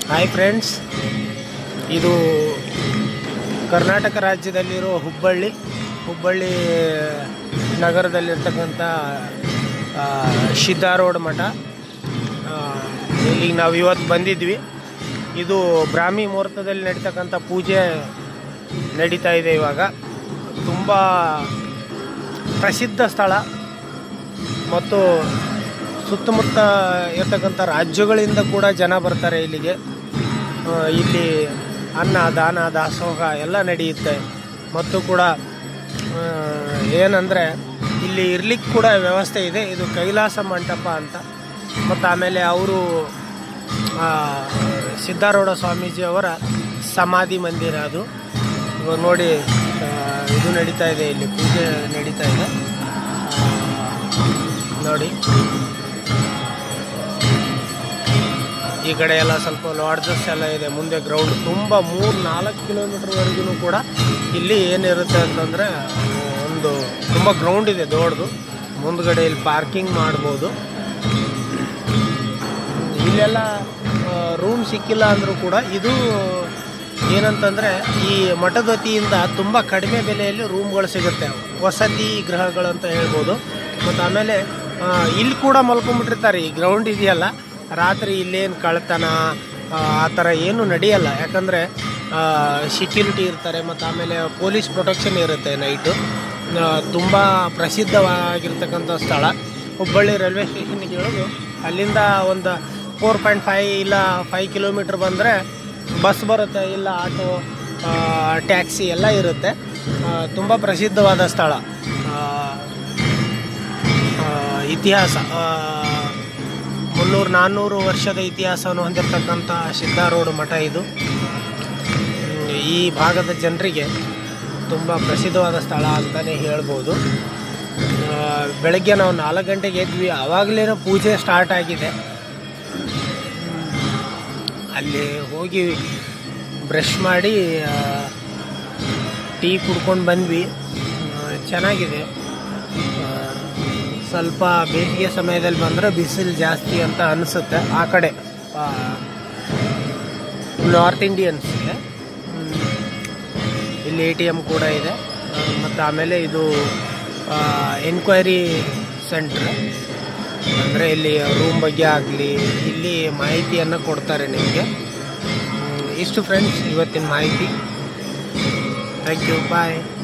Hi friends, ಇದು ಕರ್ನಾಟಕ ರಾಜ್ಯದಲ್ಲಿರೋ ಹುಬ್ಬಳ್ಳಿ ನಗರದಲ್ಲಿರ್ತಕ್ಕಂಥ ಸಿದ್ಧಾರೂಢ ಮಠ. ಇಲ್ಲಿಗೆ ನಾವು ಇವತ್ತು ಬಂದಿದ್ವಿ. ಇದು ಬ್ರಾಹ್ಮಿ ಮುಹೂರ್ತದಲ್ಲಿ ನಡೀತಕ್ಕಂಥ ಪೂಜೆ ನಡೀತಾ ಇದೆ. ಇವಾಗ ತುಂಬ ಪ್ರಸಿದ್ಧ ಸ್ಥಳ ಮತ್ತು ಸುತ್ತಮುತ್ತ ಇರ್ತಕ್ಕಂಥ ರಾಜ್ಯಗಳಿಂದ ಕೂಡ ಜನ ಬರ್ತಾರೆ ಇಲ್ಲಿಗೆ. ಇಲ್ಲಿ ಅನ್ನ ದಾನ ದಾಸೋಹ ಎಲ್ಲ ನಡೆಯುತ್ತೆ. ಮತ್ತು ಕೂಡ ಏನಂದರೆ ಇಲ್ಲಿ ಇರ್ಲಿಕ್ಕೆ ಕೂಡ ವ್ಯವಸ್ಥೆ ಇದೆ. ಇದು ಕೈಲಾಸ ಮಂಟಪ ಅಂತ. ಮತ್ತು ಆಮೇಲೆ ಅವರು ಸಿದ್ಧಾರೂಢ ಸ್ವಾಮೀಜಿಯವರ ಸಮಾಧಿ ಮಂದಿರ ಅದು. ಇವಾಗ ನೋಡಿ, ಇದು ನಡೀತಾ ಇದೆ, ಇಲ್ಲಿ ಪೂಜೆ ನಡೀತಾ ಇದೆ ನೋಡಿ. ಈ ಕಡೆ ಎಲ್ಲ ಸ್ವಲ್ಪ ಲಾಡ್ಜಸ್ ಎಲ್ಲ ಇದೆ. ಮುಂದೆ ಗ್ರೌಂಡ್ ತುಂಬ 3-4 ಕಿಲೋಮೀಟರ್ವರೆಗೂ ಕೂಡ ಇಲ್ಲಿ ಏನಿರುತ್ತೆ ಅಂತಂದರೆ ಒಂದು ತುಂಬ ಗ್ರೌಂಡ್ ಇದೆ ದೊಡ್ಡದು. ಮುಂದ್ಗಡೆ ಇಲ್ಲಿ ಪಾರ್ಕಿಂಗ್ ಮಾಡ್ಬೋದು. ಇಲ್ಲೆಲ್ಲ ರೂಮ್ ಸಿಕ್ಕಿಲ್ಲ ಅಂದರೂ ಕೂಡ ಇದು ಏನಂತಂದರೆ ಈ ಮಠದ ವತಿಯಿಂದ ತುಂಬ ಕಡಿಮೆ ಬೆಲೆಯಲ್ಲಿ ರೂಮ್ಗಳು ಸಿಗುತ್ತೆ. ವಸತಿ ಗೃಹಗಳಂತ ಹೇಳ್ಬೋದು. ಮತ್ತು ಆಮೇಲೆ ಇಲ್ಲಿ ಕೂಡ ಮಲ್ಕೊಂಡ್ಬಿಟ್ಟಿರ್ತಾರೆ. ಈ ಗ್ರೌಂಡ್ ಇದೆಯಲ್ಲ, ರಾತ್ರಿ ಇಲ್ಲೇನು ಕಳ್ತನ ಆ ಥರ ಏನು ನಡೆಯಲ್ಲ. ಯಾಕಂದರೆ ಸೆಕ್ಯೂರಿಟಿ ಇರ್ತಾರೆ. ಮತ್ತು ಆಮೇಲೆ ಪೊಲೀಸ್ ಪ್ರೊಟೆಕ್ಷನ್ ಇರುತ್ತೆ ನೈಟು. ತುಂಬ ಪ್ರಸಿದ್ಧವಾಗಿರ್ತಕ್ಕಂಥ ಸ್ಥಳ ಹುಬ್ಬಳ್ಳಿ ರೈಲ್ವೆ ಸ್ಟೇಷನ್ಗೆ ಇಳಿದು ಅಲ್ಲಿಂದ ಒಂದು 4.5 ಇಲ್ಲ 5 ಕಿಲೋಮೀಟ್ರ್ ಬಂದರೆ ಬಸ್ ಬರುತ್ತೆ, ಇಲ್ಲ ಆಟೋ ಟ್ಯಾಕ್ಸಿ ಎಲ್ಲ ಇರುತ್ತೆ. ತುಂಬ ಪ್ರಸಿದ್ಧವಾದ ಸ್ಥಳ. ಇತಿಹಾಸ 300-400 ವರ್ಷದ ಇತಿಹಾಸವನ್ನು ಹೊಂದಿರತಕ್ಕಂಥ ಸಿದ್ಧಾರೂಢ ಮಠ ಇದು. ಈ ಭಾಗದ ಜನರಿಗೆ ತುಂಬ ಪ್ರಸಿದ್ಧವಾದ ಸ್ಥಳ ಅಂತಲೇ ಹೇಳ್ಬೋದು. ಬೆಳಗ್ಗೆ ನಾವು 4 ಗಂಟೆಗೆ ಎದ್ವಿ. ಆವಾಗಲೇ ಪೂಜೆ ಸ್ಟಾರ್ಟ್ ಆಗಿದೆ. ಅಲ್ಲಿ ಹೋಗಿ ಬ್ರಷ್ ಮಾಡಿ ಟೀ ಕುಡ್ಕೊಂಡು ಬಂದ್ವಿ. ಚೆನ್ನಾಗಿದೆ. ಸ್ವಲ್ಪ ಬೇಸಿಗೆ ಸಮಯದಲ್ಲಿ ಬಂದರೆ ಬಿಸಿಲು ಜಾಸ್ತಿ ಅಂತ ಅನಿಸುತ್ತೆ. ಆ ಕಡೆ ನಾರ್ತ್ ಇಂಡಿಯನ್ಸ್ಗೆ ಇಲ್ಲಿ ATM ಕೂಡ ಇದೆ. ಮತ್ತು ಆಮೇಲೆ ಇದು ಎನ್ಕ್ವೈರಿ ಸೆಂಟ್ರ್. ಅಂದರೆ ಇಲ್ಲಿ ರೂಮ್ ಬಗ್ಗೆ ಆಗಲಿ ಇಲ್ಲಿ ಮಾಹಿತಿಯನ್ನು ಕೊಡ್ತಾರೆ ನಿಮಗೆ. ಇಷ್ಟು ಫ್ರೆಂಡ್ಸ್ ಇವತ್ತಿನ ಮಾಹಿತಿ. Thank you, bye.